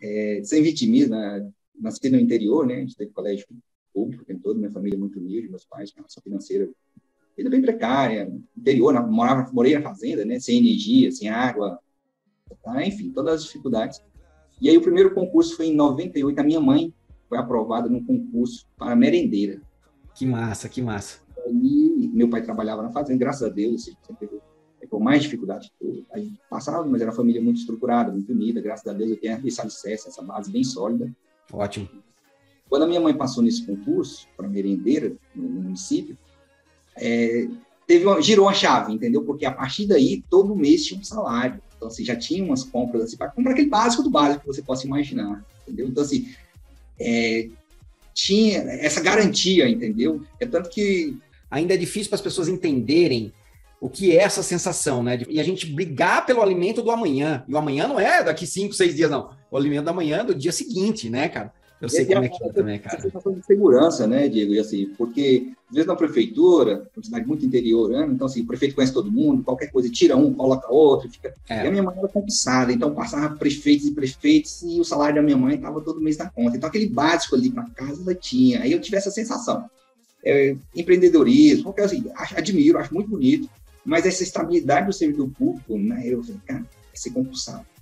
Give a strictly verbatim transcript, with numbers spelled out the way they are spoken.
é, sem vitimismo, né? Nasci no interior, né? A gente teve colégio público, tem toda minha família muito humilde, meus pais, uma situação financeira vida bem precária, interior, na, morava, morei na fazenda, né? Sem energia, sem água, tá? Enfim, todas as dificuldades. E aí o primeiro concurso foi em noventa e oito, a minha mãe foi aprovada num concurso para merendeira. Que massa, que massa. E meu pai trabalhava na fazenda, graças a Deus, sempre com mais dificuldade. A gente passava, mas era uma família muito estruturada, muito unida, graças a Deus eu tenho esse alicerce, essa base bem sólida. Ótimo. Quando a minha mãe passou nesse concurso para merendeira, no município, é, teve uma, girou a chave, entendeu? Porque a partir daí, todo mês tinha um salário. Então, assim, já tinha umas compras, assim, para comprar aquele básico do básico que você possa imaginar, entendeu? Então, assim, é, tinha essa garantia, entendeu? É tanto que... Ainda é difícil para as pessoas entenderem o que é essa sensação, né? E a gente brigar pelo alimento do amanhã. E o amanhã não é daqui cinco, seis dias, não. O alimento da manhã é do dia seguinte, né, cara? Eu sei como é que é também, cara. Essa sensação de segurança, né, Diego? E assim, porque, às vezes, na prefeitura, uma cidade muito interiorana, então, assim, o prefeito conhece todo mundo, qualquer coisa, tira um, coloca outro, fica... É. E a minha mãe era conquistada, então passava prefeitos e prefeitos e o salário da minha mãe estava todo mês na conta. Então, aquele básico ali para casa, ela tinha. Aí eu tive essa sensação. É, empreendedorismo, qualquer assim, acho, admiro, acho muito bonito, mas essa estabilidade do servidor público, né, eu falei, cara, é ser concursado.